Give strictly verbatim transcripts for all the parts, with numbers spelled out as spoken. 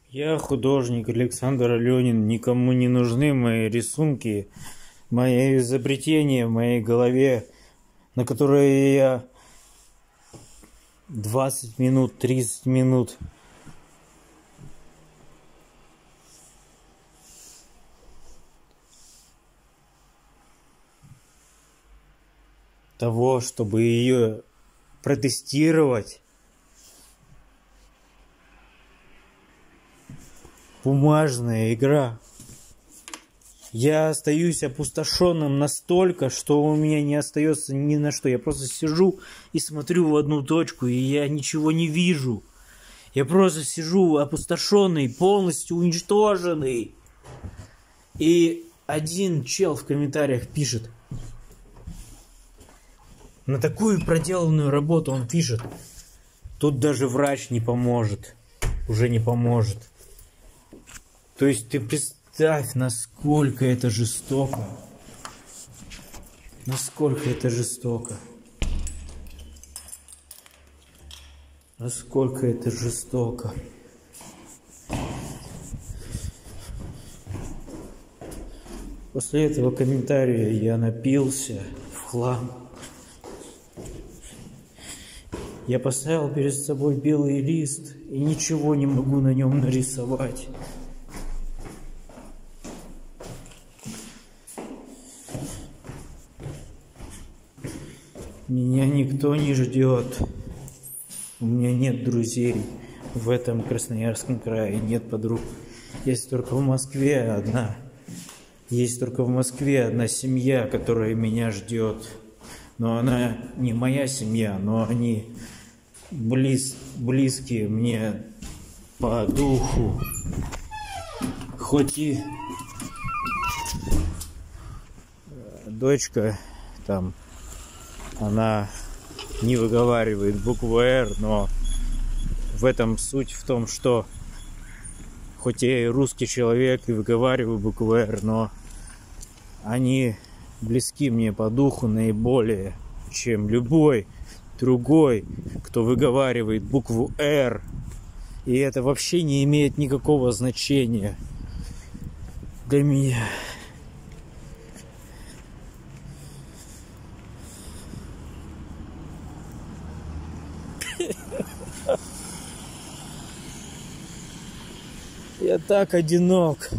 Я художник Александр Аленин, никому не нужны мои рисунки, мои изобретения в моей голове, на которые я двадцать минут, тридцать минут того, чтобы ее протестировать. Бумажная игра. Я остаюсь опустошенным настолько, что у меня не остается ни на что. Я просто сижу и смотрю в одну точку, и я ничего не вижу. Я просто сижу опустошенный, полностью уничтоженный. И один чел в комментариях пишет: на такую проделанную работу он пишет: тут даже врач не поможет. Уже не поможет. То есть ты представь, насколько это жестоко. Насколько это жестоко. Насколько это жестоко. После этого комментария я напился в хлам. Я поставил перед собой белый лист и ничего не могу на нем нарисовать. Меня никто не ждет. У меня нет друзей в этом Красноярском крае, нет подруг. Есть только в Москве одна. Есть только в Москве одна семья, которая меня ждет. Но она не моя семья, но они близ, близкие мне по духу. Хоть и дочка там, она не выговаривает букву «Р», но в этом суть в том, что хоть я и русский человек и выговариваю букву «Р», но они близки мне по духу наиболее, чем любой другой, кто выговаривает букву «Р». И это вообще не имеет никакого значения для меня. Я так одинок.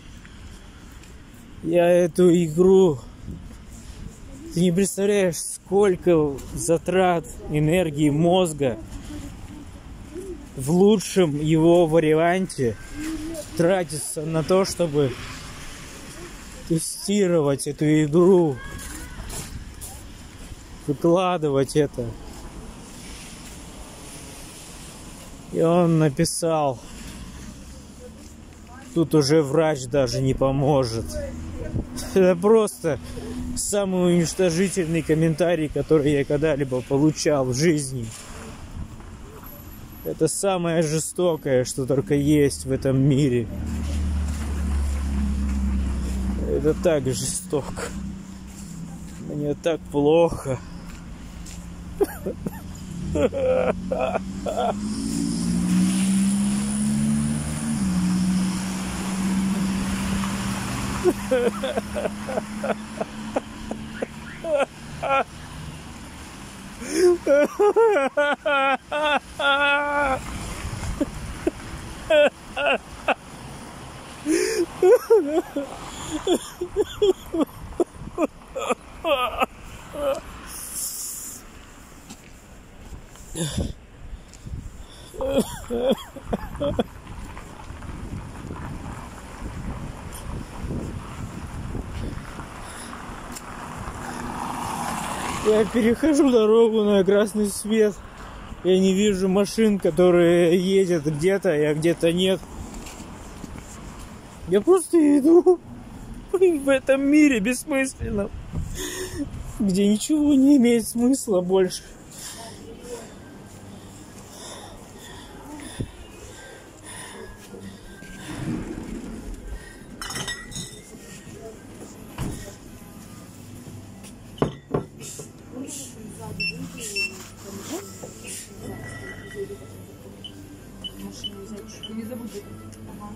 Я эту игру... Ты не представляешь, сколько затрат энергии мозга в лучшем его варианте тратится на то, чтобы тестировать эту игру, выкладывать это. И он написал: тут уже врач даже не поможет. Это просто самый уничтожительный комментарий, который я когда-либо получал в жизни. Это самое жестокое, что только есть в этом мире. Это так жестоко. Мне так плохо. Я перехожу дорогу на красный свет. Я не вижу машин, которые едут где-то, а где-то нет. Я просто иду в этом мире бессмысленном, где ничего не имеет смысла больше. машину взять, чтобы не забудь. Ага.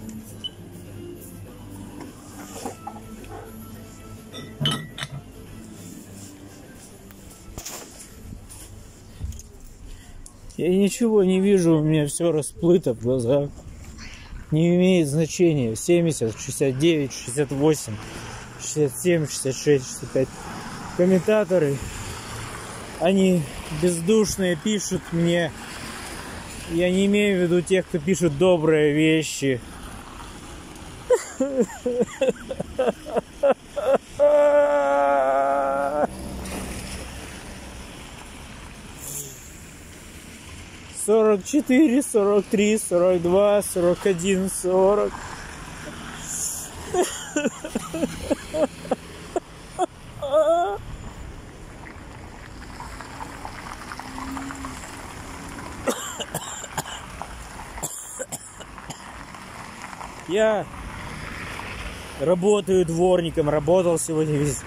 Я ничего не вижу, у меня все расплыто в глазах. Не имеет значения. семьдесят, шестьдесят девять, шестьдесят восемь, шестьдесят семь, шестьдесят шесть, шестьдесят пять. Комментаторы, они бездушные, пишут мне. Я не имею в виду тех, кто пишет добрые вещи. сорок четыре, сорок три, сорок два, сорок один, сорок. Я работаю дворником, работал сегодня весь.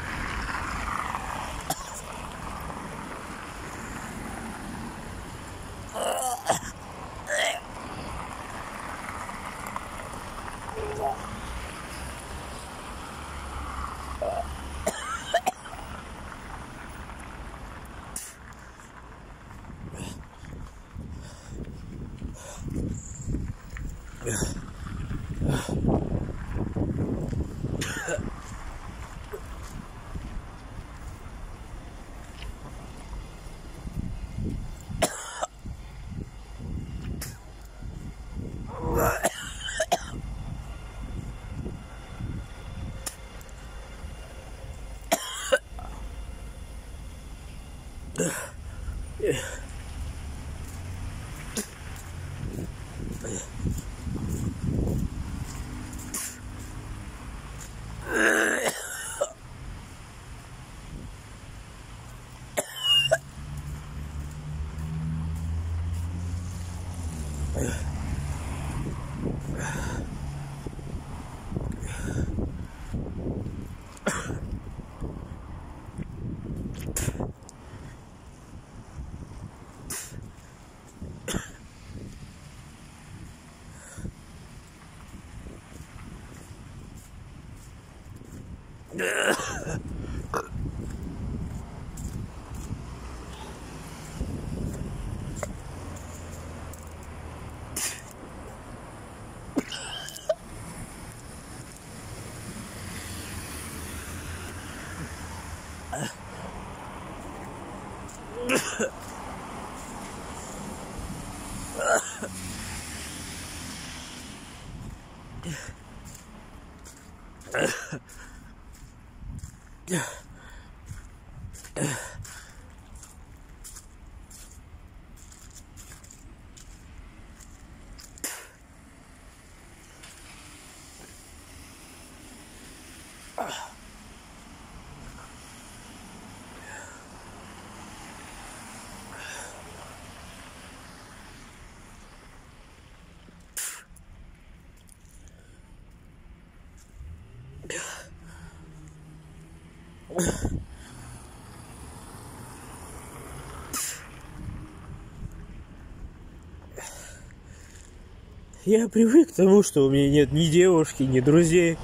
Я привык к тому, что у меня нет ни девушки, ни друзей.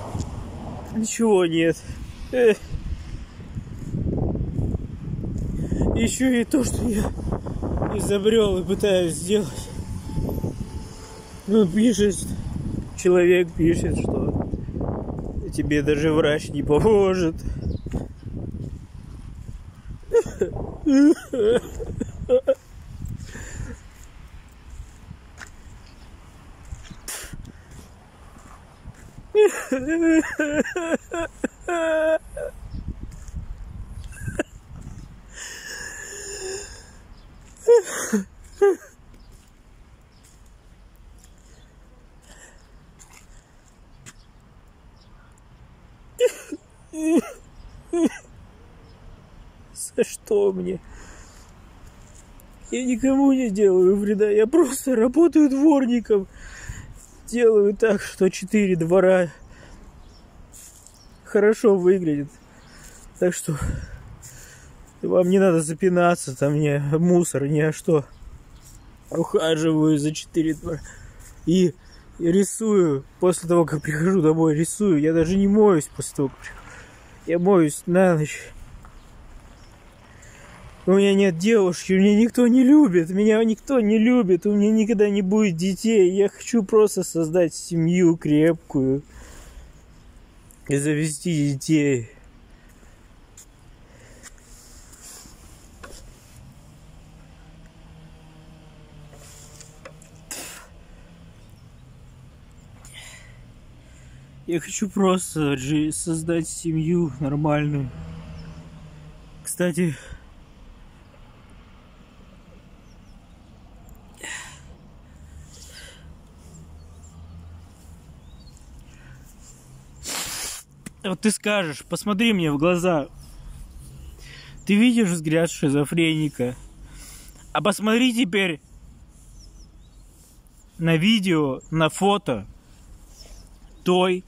Ничего нет. Эх. Еще и то, что я изобрел и пытаюсь сделать. Ну, пишет, человек пишет, что тебе даже врач не поможет. За что мне? Я никому не делаю вреда, я просто работаю дворником. Делаю так, что четыре двора хорошо выглядит. Так что вам не надо запинаться, там не мусор, ни а что. Ухаживаю за четыре двора. и рисую после того, как прихожу домой, рисую. Я даже не моюсь после того, как прихожу. Я моюсь на ночь. У меня нет девушки, меня никто не любит, меня никто не любит, у меня никогда не будет детей. Я хочу просто создать семью крепкую и завести детей. Я хочу просто создать семью нормальную. Кстати, вот ты скажешь, посмотри мне в глаза. Ты видишь взгляд шизофреника? А посмотри теперь на видео, на фото той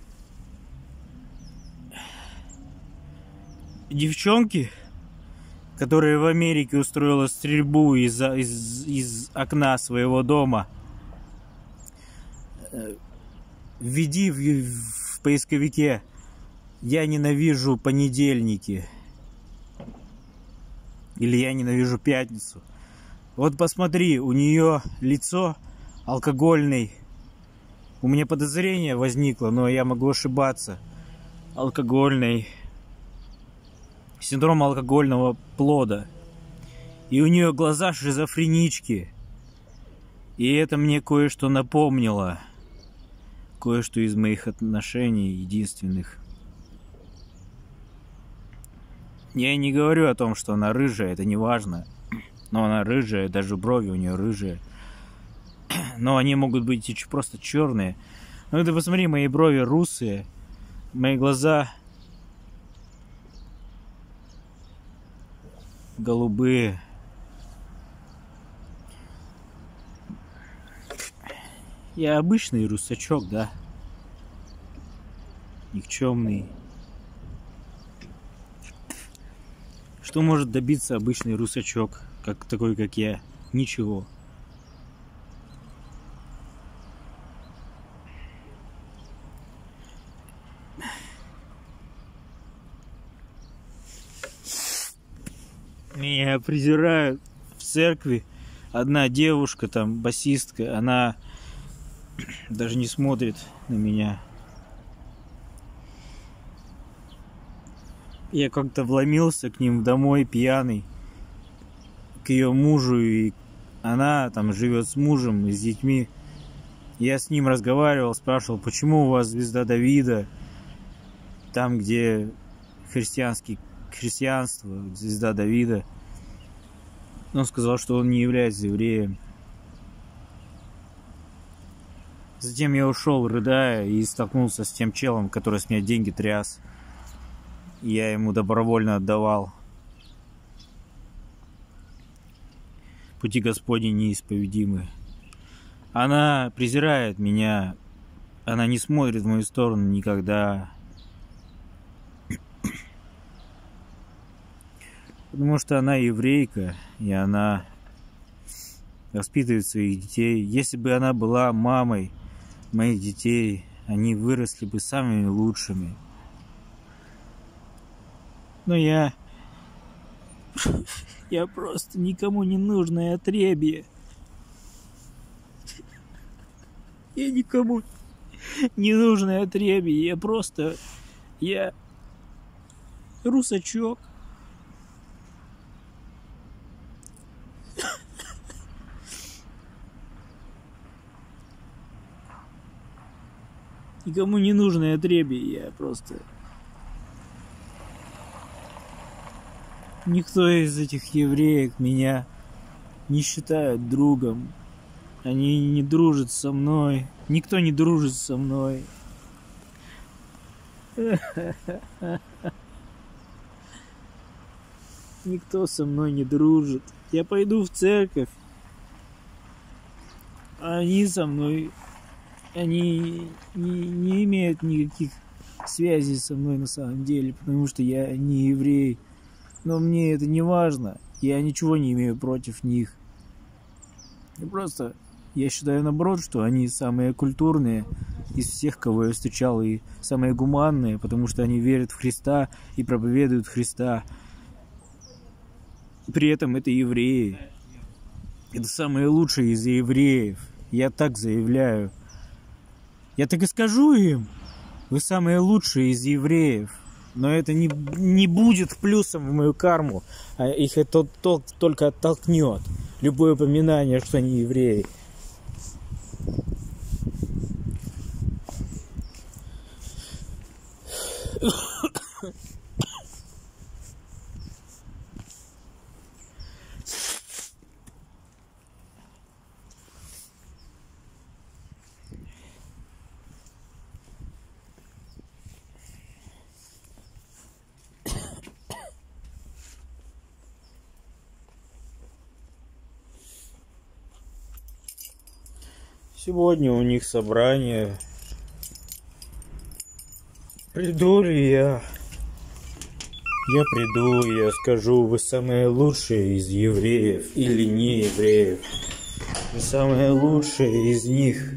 девчонки, которая в Америке устроила стрельбу из, из, из окна своего дома. Введи в, в поисковике «Я ненавижу понедельники» или «Я ненавижу пятницу». Вот посмотри, у нее лицо алкогольный. У меня подозрение возникло, но я могу ошибаться. Алкогольный. Синдром алкогольного плода. И у нее глаза шизофренички. И это мне кое-что напомнило. Кое-что из моих отношений единственных. Я не говорю о том, что она рыжая, это не важно. Но она рыжая, даже брови у нее рыжие. Но они могут быть просто черные. Ну ты посмотри, мои брови русые. Мои глаза голубые. Я обычный русачок, да. Никчемный. Что может добиться обычный русачок, как такой, как я? Ничего. Меня презирают в церкви. Одна девушка, там, басистка, она даже не смотрит на меня. Я как-то вломился к ним домой пьяный, к ее мужу, и она там живет с мужем и с детьми. Я с ним разговаривал, спрашивал, почему у вас звезда Давида, там, где христианский, христианство, звезда Давида. Он сказал, что он не является евреем. Затем я ушел, рыдая, и столкнулся с тем челом, который с меня деньги тряс. Я ему добровольно отдавал. Пути Господни неисповедимы. Она презирает меня. Она не смотрит в мою сторону никогда. Потому что она еврейка, и она воспитывает своих детей. Если бы она была мамой моих детей, они выросли бы самыми лучшими. Но я... Я просто никому не нужное отребье. Я никому не нужное отребье. Я просто... Я... русачок. Никому не нужное отребье. Я просто... Никто из этих евреек меня не считает другом. Они не дружат со мной. Никто не дружит со мной. Никто со мной не дружит. Я пойду в церковь. А они со мной... Они не, не имеют никаких связей со мной на самом деле, потому что я не еврей. Но мне это не важно. Я ничего не имею против них. Я просто Я считаю, наоборот, что они самые культурные из всех, кого я встречал, и самые гуманные, потому что они верят в Христа и проповедуют Христа. При этом это евреи. Это самые лучшие из евреев. Я так заявляю. Я так и скажу им. Вы самые лучшие из евреев. Но это не, не будет плюсом в мою карму. А их это то, только оттолкнет. Любое упоминание, что они евреи. Сегодня у них собрание. Приду ли я? Я приду, я скажу, вы самые лучшие из евреев или не евреев. Вы самые лучшие из них.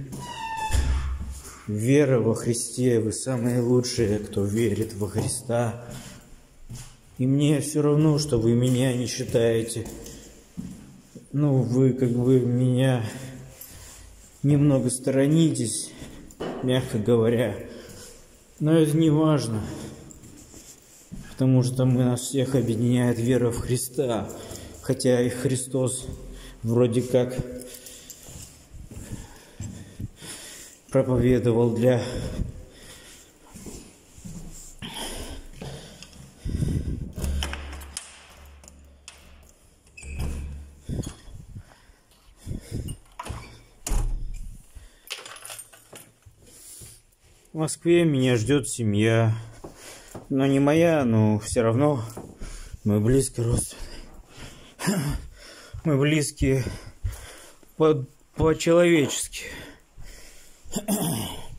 Вера во Христе, вы самые лучшие, кто верит во Христа. И мне все равно, что вы меня не считаете. Ну, вы как бы меня немного сторонитесь, мягко говоря. Но это не важно. Потому что мы, нас всех объединяет вера в Христа. Хотя и Христос вроде как проповедовал для В Москве меня ждет семья. Но не моя, но все равно мы близкие родственные. Мы близкие по- по-человечески.